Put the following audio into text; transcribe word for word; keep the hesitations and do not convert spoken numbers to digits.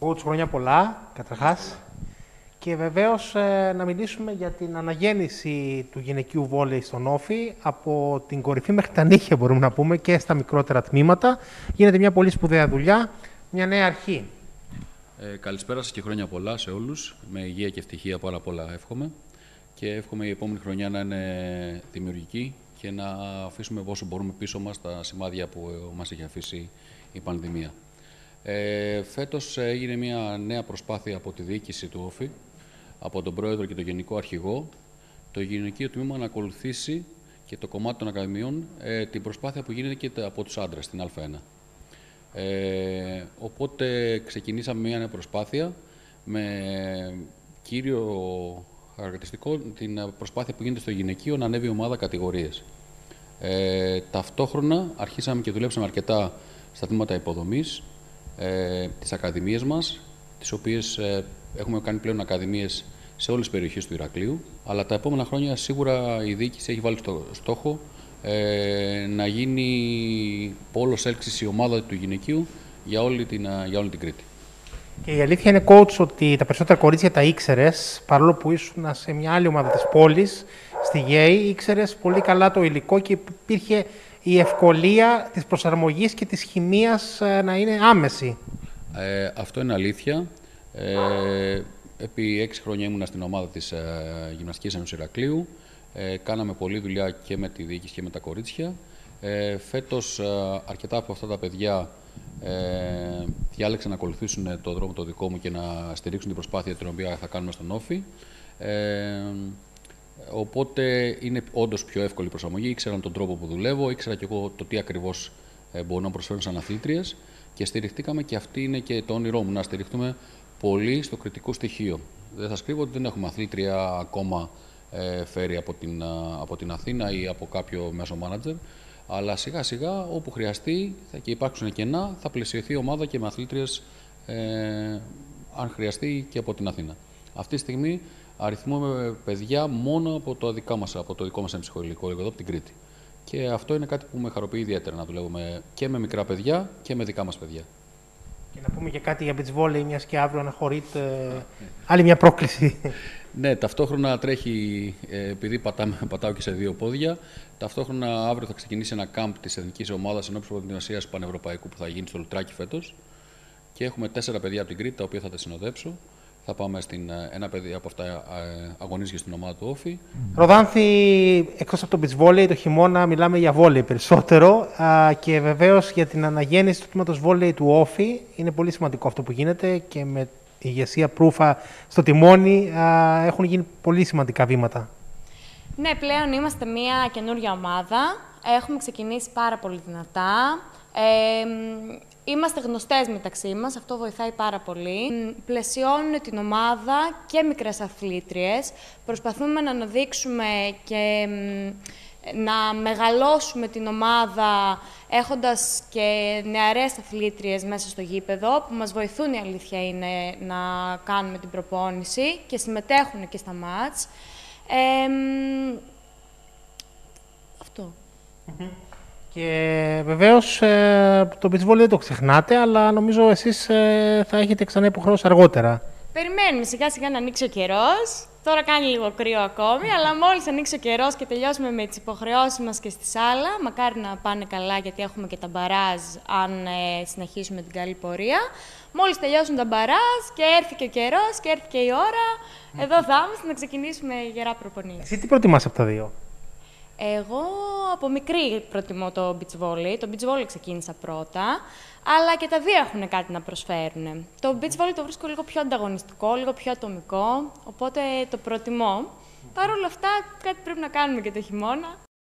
Coach, χρόνια πολλά, καταρχάς. Και βεβαίως ε, να μιλήσουμε για την αναγέννηση του γυναικείου βόλεϊ στον Όφη, από την κορυφή μέχρι τα νύχια μπορούμε να πούμε και στα μικρότερα τμήματα. Γίνεται μια πολύ σπουδαία δουλειά, μια νέα αρχή. Ε, καλησπέρα σας και χρόνια πολλά σε όλους. Με υγεία και ευτυχία πάρα πολλά εύχομαι. Και εύχομαι η επόμενη χρονιά να είναι δημιουργική και να αφήσουμε όσο μπορούμε πίσω μας τα σημάδια που μας έχει αφήσει η πανδημία. Ε, φέτος έγινε μια νέα προσπάθεια από τη διοίκηση του Όφη, από τον πρόεδρο και τον γενικό αρχηγό, το γυναικείο τμήμα να ακολουθήσει και το κομμάτι των ακαδημιών ε, την προσπάθεια που γίνεται και από τους άντρες στην Α1. Ε, οπότε ξεκινήσαμε μια νέα προσπάθεια με κύριο χαρακτηριστικό την προσπάθεια που γίνεται στο γυναικείο να ανέβει η ομάδα κατηγορίες. Ε, ταυτόχρονα αρχίσαμε και δουλέψαμε αρκετά στα τμήματα υποδομής, ε, τις ακαδημίες μας, τις οποίες ε, έχουμε κάνει πλέον ακαδημίες σε όλες τις περιοχές του Ηρακλείου, αλλά τα επόμενα χρόνια σίγουρα η διοίκηση έχει βάλει στο στόχο ε, να γίνει πόλος έλξης η ομάδα του γυναικείου για όλη την, για όλη την Κρήτη. Και η αλήθεια είναι, coach, ότι τα περισσότερα κορίτσια τα ήξερες, παρόλο που ήσουν σε μια άλλη ομάδα της πόλης, στη ΓΕΗ, ήξερες πολύ καλά το υλικό και υπήρχε η ευκολία της προσαρμογής και της χημείας να είναι άμεση. Ε, αυτό είναι αλήθεια. Ε, επί έξι χρόνια ήμουνα στην ομάδα της ε, Γυμναστικής Ένωσης Ηρακλείου. Ε, κάναμε πολλή δουλειά και με τη διοίκηση και με τα κορίτσια. Ε, φέτος ε, αρκετά από αυτά τα παιδιά ε, διάλεξαν να ακολουθήσουν το δρόμο το δικό μου και να στηρίξουν την προσπάθεια την οποία θα κάνουμε στον Όφη. Ε, οπότε είναι όντως πιο εύκολη η προσαρμογή. Ήξεραν τον τρόπο που δουλεύω, ήξερα και εγώ το τι ακριβώς ε, μπορώ να προσφέρω σαν αθλήτριες και στηριχτήκαμε, και αυτή είναι και το όνειρό μου, να στηριχτούμε πολύ στο κριτικό στοιχείο. Δεν θα σκρύβω ότι δεν έχουμε αθλήτρια ακόμα ε, φέρει από την, από την Αθήνα ή από κάποιο μέσο μάνατζερ, αλλά σιγά σιγά όπου χρειαστεί θα και υπάρξουν κενά, θα πλαισιωθεί η ομάδα και με αθλήτριες ε, αν χρειαστεί και από την Αθήνα. Αυτή τη στιγμή αριθμούμε παιδιά μόνο από το, δικά μας, από το δικό μας εμψυχοηλικό, εδώ από την Κρήτη. Και αυτό είναι κάτι που με χαροποιεί ιδιαίτερα, να δουλεύουμε και με μικρά παιδιά και με δικά μας παιδιά. Και να πούμε και κάτι για beach volley, μιας και αύριο αναχωρείται άλλη μια πρόκληση. Ναι, ταυτόχρονα τρέχει, επειδή πατάμε, πατάω και σε δύο πόδια, ταυτόχρονα αύριο θα ξεκινήσει ένα κάμπ της εθνικής ομάδας ενώπιση προετοιμασίας πανευρωπαϊκού που θα γίνει στο Λουτράκι φέτος. Και έχουμε τέσσερα παιδιά από την Κρήτη, τα οποία θα τα συνοδέψω. Θα πάμε στην, ένα παιδί από αυτά αγωνίζεται στην ομάδα του Όφη. Ροδάνθη, εκτός από το beach volley, το χειμώνα μιλάμε για βόλεϊ περισσότερο, α, και βεβαίως για την αναγέννηση του τμήματος βόλεϊ του Όφη. Είναι πολύ σημαντικό αυτό που γίνεται και με η ηγεσία Προύφα στο τιμόνι α, έχουν γίνει πολύ σημαντικά βήματα. Ναι, πλέον είμαστε μια καινούργια ομάδα. Έχουμε ξεκινήσει πάρα πολύ δυνατά. Ε, Είμαστε γνωστές μεταξύ μας, αυτό βοηθάει πάρα πολύ. Πλαισιώνουν την ομάδα και μικρές αθλήτριες. Προσπαθούμε να αναδείξουμε και να μεγαλώσουμε την ομάδα έχοντας και νεαρές αθλήτριες μέσα στο γήπεδο, που μας βοηθούν, η αλήθεια είναι, να κάνουμε την προπόνηση και συμμετέχουν και στα μάτς. Ε, αυτό. Mm-hmm. Και βεβαίως το beach volley δεν το ξεχνάτε, αλλά νομίζω εσείς θα έχετε ξανά υποχρεώσει αργότερα. Περιμένουμε σιγά σιγά να ανοίξει ο καιρός. Τώρα κάνει λίγο κρύο ακόμη, αλλά μόλις ανοίξει ο καιρός και τελειώσουμε με τις υποχρεώσεις μας και στη σάλα, μακάρι να πάνε καλά, γιατί έχουμε και τα μπαράζ αν ε, συνεχίσουμε την καλή πορεία. Μόλις τελειώσουν τα μπαράζ και έρθει και ο καιρός και έρθει και η ώρα, εδώ θα είμαστε να ξεκινήσουμε γερά προπονήσεις. Εσύ τι προτιμάς από τα δύο? Εγώ από μικρή προτιμώ το beach volley. Το beach volley ξεκίνησα πρώτα, αλλά και τα δύο έχουν κάτι να προσφέρουν. Το beach volley το βρίσκω λίγο πιο ανταγωνιστικό, λίγο πιο ατομικό, οπότε το προτιμώ. Παρ' όλα αυτά, κάτι πρέπει να κάνουμε και το χειμώνα.